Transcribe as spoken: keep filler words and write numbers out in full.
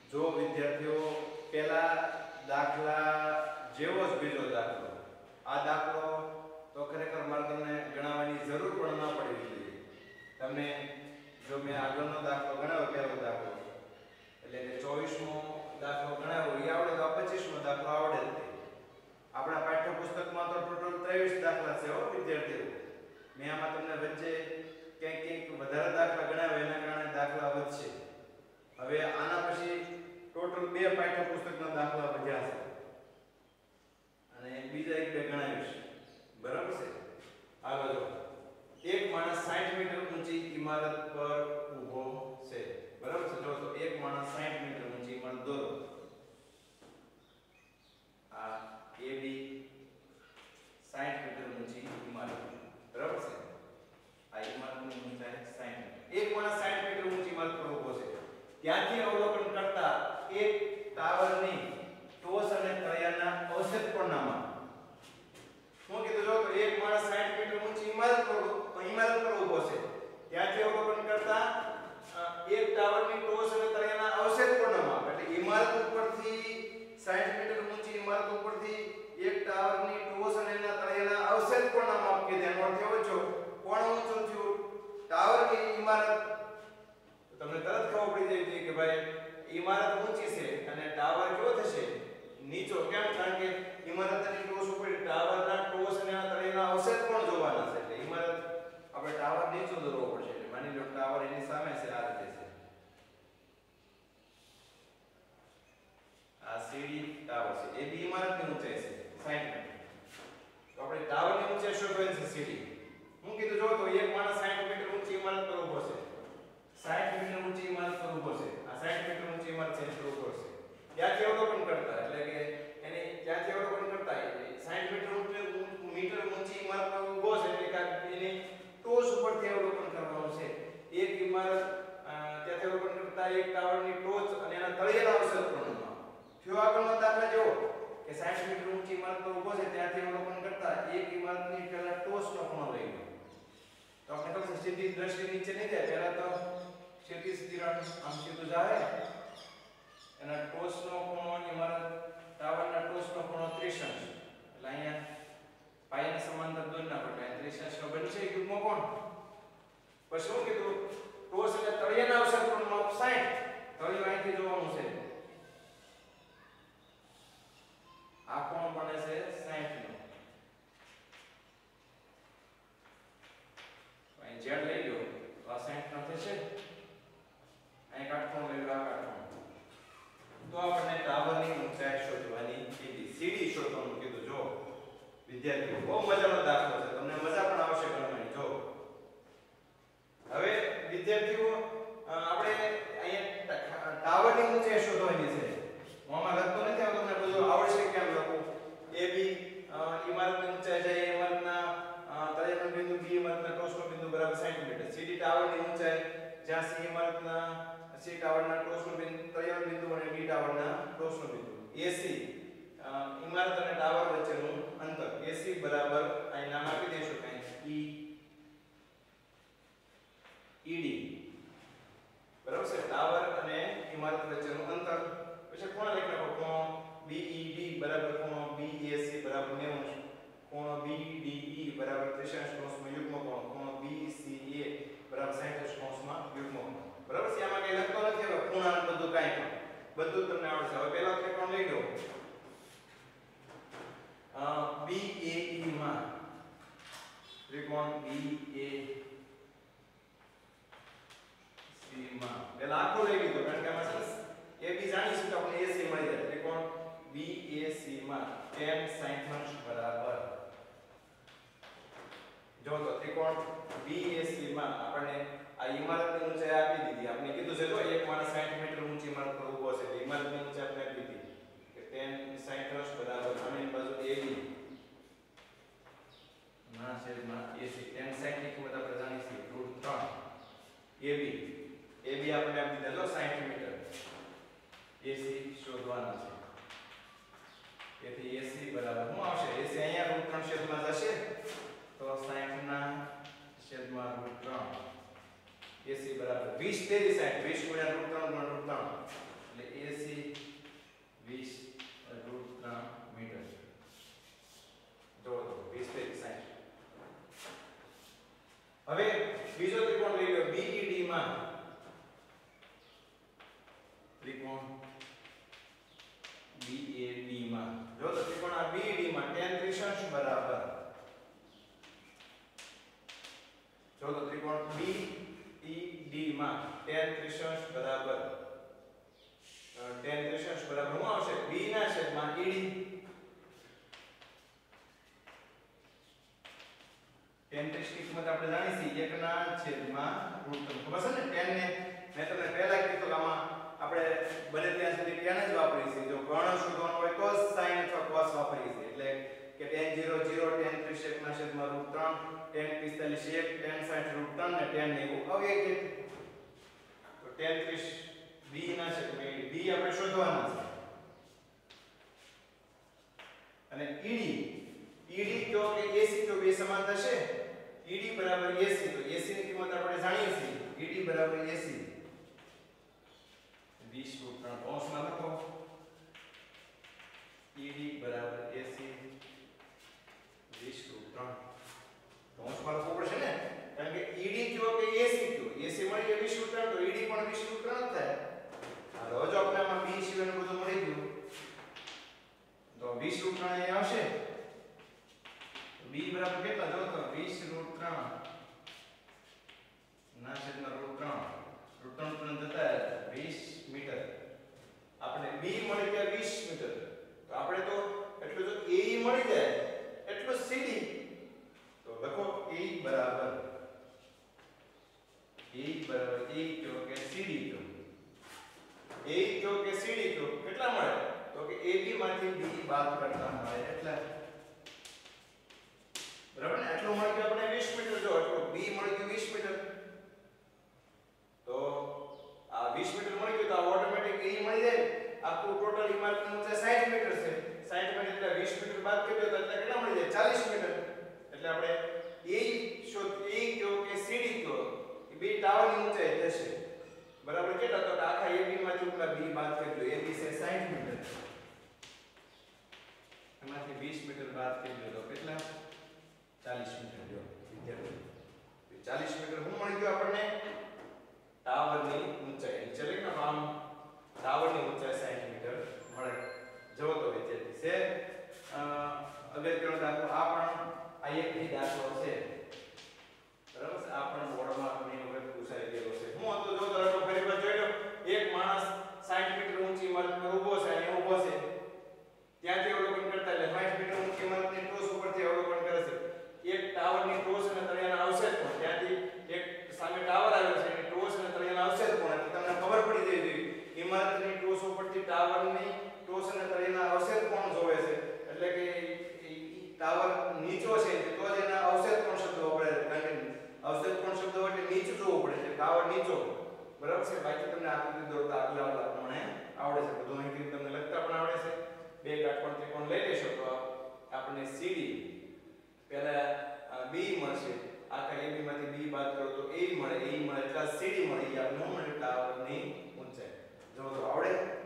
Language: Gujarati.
જો વિદ્યાર્થીઓ પહેલા દાખલા જેવો જ બીજો દાખલો, આ દાખલો તો ખરેખર મારે તમને ગણાવવાની જરૂર પણ ના પડવી જોઈએ. તમે જો મેં આગળનો દાખલો ગણાવ્યો, પહેલો દાખલો એટલે કે ચોવીસમો દાખલો ગણાવ્યો એ આવડે તો પચીસમો દાખલો આવડે જ નહીં. આપણા પાઠ્યપુસ્તકમાં તો ટોટલ ત્રેવીસ દાખલા છે હો વિદ્યાર્થીઓ. મેં આમાં તમને વચ્ચે ક્યાંક ક્યાંક વધારે દાખલા ગણાવ્યા એના કારણે દાખલા વધશે. હવે આના પછી ટોટલ બે પાઠ્યપુસ્તકના દાખલા વધ્યા છે અને બીજા એક બે ગણાવીશ. બરાબર છે? આગળ જો એક માણસ સાઠ મીટર ઊંચી ઇમારત પર ઊભો છે. બરાબર છે? જો તો એક માણસ સાઠ મીટર ઊંચી ઇમારત દોરો. આ એ બી સાઠ મીટર ઊંચી ઇમારત. બરાબર છે? આ ઇમારતની ઊંચાઈ સાઠ મીટર. એક માણસ સાઠ મીટર ઊંચી ઇમારત પર ઊભો છે. ત્યાંથી અવલોકન કરતા એક ટાવરની ટોચ અને તળિયાના અવશેષ કોણમાં. શું કીધું? જો તો એક માણસ સાઠ મીટર ઊંચી ઇમારત પર ઇમારત પર ઊભો છે. ત્યાંથી અવલોકન કરતા એક ટાવરની ટોચ અને તળિયાના અવશેષ કોણમાં. એટલે ઇમારત ઉપરથી સાઠ મીટર ઊંચી ઇમારત ઉપરથી એક ટાવરની ટોચ અને એના તળિયાના અવશેષ કોણમાં માપ કીધું. એનો અર્થ એવો છો કોણ ઊંચું થયું ટાવર કે ઇમારત. તમને તરત ખબર પડી જાય કે ભાઈ ઇમારત ઊંચી છે અને ટાવર કેવો થશે નીચો. કેમ? કારણ કે ઇમારતની ટોચ ઉપર ટાવરના ટોચ અને તળિયાના અવશેષ પણ જોવાના છે. એટલે ઇમારત આપણે ટાવર નીચો દોરવો પડશે. એટલે માની લો ટાવર એની સામે છે, આ રીતે છે. આ સીડી ટાવર છે. એ બી ઇમારતની ઊંચાઈ છે સાઠ મીટર. તો આપણે ટાવરની ઊંચાઈ શોધવાની છે સીડી. હું કીધું જો તો એક માણસ સાઠ મીટર ઊંચી ઇમારત પર ઊભો છે. સાઠ મીટર ઊંચી ઇમારત પર ઊભો છે. આ સાઠ મીટર ઊંચી ઇમારત છે પર ઊભો છે. ત્યાંથી અવલોકન કરતા એટલે કે એને ત્યાંથી અવલોકન કરતા સાઠ મીટર ઊંચી મીટર ઊંચી ઇમારત પર ઊભો છે એટલે કે એની ટોચ ઉપરથી અવલોકન કરવાનું છે. એક ઇમારત ત્યાંથી અવલોકન કરતા એક ટાવરની ટોચ અને એના તળિયાના અવશેષ કોણમાં. થયો આગળનો દાખલા જેવો કે સાઠ મીટર ઊંચી ઇમારત પર ઊભો છે. ત્યાંથી અવલોકન કરતા એક ઇમારતની પહેલા ટોચનો ખૂણો લઈ લો. તો આપણે કહું સીધી દ્રષ્ટિ નીચે નહીં જાય. પહેલા તો સીધી સીધી આમ સીધું જાય. એના ટોચનો ખૂણો ઇમારત ટાવરના ટોચનો ખૂણો ત્રીસ અંશ. એટલે અહીંયા પાયાને સમાંતર દોરી નાખો એટલે ત્રીસ અંશનો બનશે યુગ્મ કોણ. પછી શું કીધું? ટોચ એટલે તળિયાના અવશેષ કોણમાં સાઠ. તળિયું અહીંથી જોવાનું છે. આ કોણ બને છે સાઠ નો. અહીં ઝેડ લઈ લો તો આ સાઠ નો થશે. અહીં કાટકોણ લઈ લો, આ કાટકોણ. તો આપણે ટાવરની ઊંચાઈ શોધવાની કીધી. સીડી શોધવાનું કીધું. જો વિદ્યાર્થીઓ બહુ મજાનો દાખલો છે. તમને મજા પણ આવશે ગણવાની. જો હવે વિદ્યાર્થીઓ આપણે અહીંયા ટાવરની ઊંચાઈ શોધવાની છે. હું આમાં લખતો નથી આવતો, તમને બધું આવડશે કેમ લખું. એ બી ઇમારતની ઊંચાઈ છે. ઇમારતના તળિયાનો બિંદુ બી ઇમારતના ટોચનો બિંદુ બરાબર સાઠ મીટર. સીડી ટાવરની ઊંચાઈ જ્યાં સી ઇમારતના સી ટાવરના ટોચનો બિંદુ તળિયાનો બિંદુ અને ડી ટાવરના ટોચનો બિંદુ. એસી ઇમારત અને ટાવર વચ્ચેનું અંતર. એસી બરાબર અહીં નામ આપી દઈશું કઈ ઈ ઈડી. બરાબર છે? ટાવર અને ઇમારત વચ્ચેનું અંતર. પછી ખૂણો લખી નાખો. ખૂણો બીઈડી બરાબર ખૂણો બીએસી બરાબર નેવું. ખૂણો બીડીઈ બરાબર ત્રીસ અંશ કૌંસમાં યુગ્મ કોણ. ખૂણો બીસીએ બરાબર સાઠ અંશ કૌંસમાં યુગ્મ કોણ. બરાબર છે? આમાં કઈ લખતો નથી. હવે ખૂણા બધું કાઈ પણ બધું તમને આવડશે. હવે પહેલો ત્રિકોણ લઈ લો. અ બીએઈ માં ત્રિકોણ બીએસી માં પહેલા આખો લઈ લીધો કારણ કે આમાં સરસ એ બી જાણીશું તો આપણે એસી મળી જાય. ત્રિકોણ બીએસી માં tan સાઠ અંશ બરાબર. જો તો ત્રિકોણ બીએસી માં આપણે આ ઇમારતની ઊંચાઈ આપી દીધી. આપણે કીધું છે જો એક માણસ સાઠ મીટર ઊંચી ઇમારત પર ઊભો છે. ઇમારતની ઊંચાઈ આપણે આપી દીધી કે tan સાઠ અંશ બરાબર અને બાજુ એબી ના છેદમાં એસી. tan સાઠ ની કિંમત આપણે જાણીશું રૂટ ત્રણ. એબી એબી આપણે આપી દીધા જો સાઠ મીટર. એસી શોધવાના છે. તેથી એસી બરાબર શું આવશે? એસી અહીંયા રૂટ ત્રણ છેદમાં જશે તો સાઠ ના છેદમાં રૂટ ત્રણ. એસી બરાબર વીસ તેરી સાઠ. વીસ ગુણ્યા રૂટ ત્રણ ગુણ્યા રૂટ ત્રણ એટલે એસી ત્રેસઠ બરાબર tan ત્રેસઠ બરાબર શું આવશે b ના છેદમાં ed tan ત્રીસ ની કિંમત આપણે જાણી છીએ એક ના છેદમાં √3 ખબર છે ને tan ને મેં તમને પહેલા કીધું કે આમાં આપણે બને ત્યાં સુધી tan જ વાપરીએ છીએ જો કર્ણ શોધવાનો હોય તો sin અથવા cos વાપરીએ છીએ એટલે કે tan zero zero tan ત્રીસ એક ના છેદમાં √3 tan પિસ્તાલીસ એક tan સાઠ √3 ને tan નેવું હવે કે તો tan ત્રીસ b ના છેદમાં b આપણે શોધવાના છે અને ed ed કયો કે ac તો બે સમાન થશે ed બરાબર ac તો ac ની કિંમત આપણે જાણીએ છીએ ed બરાબર ac વીસ √3 કૌંસમાં લખો ed બરાબર ac વીસ √3 કૌંસમાં લખવું પડશે ને કારણ કે ed કયો કે ac કયો ac મળી ગયો વીસ √3 તો ed પણ વીસ √3 જ થાય હાલો જો આપણે આમાં b સિવાયનું બધું મળી ગયું તો વીસ √3 અહીં આવશે b બરાબર કેટલા જો તો વીસ √3 ના છેદમાં √3 √3 જતા વીસ મીટર આપણે b મળી ગયા વીસ મીટર તો આપણે તો એટલું જો a મળી જાય એટલું cd તો લખો a બરાબર a બરાબર a કયો કે cd કયો a કયો કે cd કયો કેટલા મળે તો કે ab માંથી b બાદ કરતા મળે એટલે બરાબર ને એટલું મળી ગયું આપણે વીસ મીટર જો એટલું b મળી ગયું વીસ મીટર તો આ વીસ મીટર મળી ગયું તો આ ઓટોમેટિક e મળી જાય આખું ટોટલ ઇમારતનું ઊંચાઈ સાઠ મીટર છે સાઠ મીટર એટલે વીસ મીટર બાદ કર્યો તો એટલે કેટલા મળી જાય ચાલીસ મીટર એટલે આપણે a શોધ a કયો કે cd કયો એ બે ટાવરની ઊંચાઈ થશે બરાબર કેટલા તો આખા ab માંથી ઉપલા b બાદ કરજો ab છે સાઠ મીટર એમાંથી વીસ મીટર બાદ કરજો તો કેટલા ચાલીસ મીટર જો વિદ્યાર્થી ચાલીસ મીટર શું મળી ગયું આપણને ટાવરની ઊંચાઈ નીચે લઈને આમ ટાવરની ઊંચાઈ સાઠ મીટર મળે જો તો વિદ્યાર્થી છે અગત્યનો દાખલો આ પણ આ એક ની દાખલો છે બરાબર છે આ પણ બોર્ડમાં ઘણી વખત પૂછાઈ ગયેલો છે હું તો જો તો ફરી વાર જોઈ લો એક માણસ સાઠ મીટર ઊંચી ઇમારત પર ઊભો છે અને ઊભો છે ત્યાંથી અવલોકન કરતા એટલે સાઠ મીટર ઊંચી ઇમારતની ટોચ ઉપરથી અવલોકન કરે છે એક ટાવરની ટોચ અને તળિયાના અવશેષ પણ ત્યાંથી એક સામે ટાવર આવે છે એની ટોચ અને તળિયાના અવશેષ પણ એટલે તમને ખબર પડી જવી જોઈએ ઇમારતની ટોચ ઉપરથી ટાવરની ટોચ અને તળિયાના અવશેષ પણ જોવે છે એટલે કે ટાવર નીચો છે તો જ એના અવશેષ પણ શબ્દ વપરાય છે કારણ કે અવશેષ પણ શબ્દ એટલે નીચું જોવું પડે છે ટાવર નીચો બરાબર છે બાકી તમને આકૃતિ દોરતા આગલા આગલા પ્રમાણે આવડે છે બધું અહીં તમને લખતા પણ આવડે છે બે કાટકોણ ત્રિકોણ લઈ લેશો તો આપણને cd પહેલા b મળશે આખા ab માંથી b બાદ કરો તો a મળે a મળે એટલે cd મળે એ આપણને મળે ટાવરની ઊંચાઈ જો તો આવડે